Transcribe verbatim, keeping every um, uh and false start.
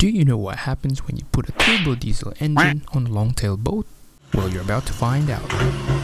Do you know what happens when you put a turbo diesel engine on a long-tail boat? Well, you're about to find out.